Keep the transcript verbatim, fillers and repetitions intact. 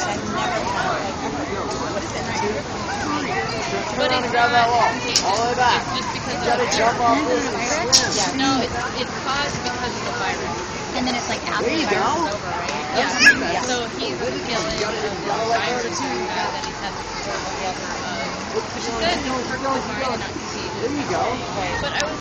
but I've never had like ever. What is it? But it's grab that wall. contagious. All the way back. It's just because You of gotta the jump off virus. this and swim. Yeah. No, it's it's caused because of the virus. And then it's like after There the you virus go. is over, right? Yeah. Yeah. So he's killing of the virus so bad that he's had this horrible fever. Um, but she said it's perfectly fine and not contagious. There you go. But I was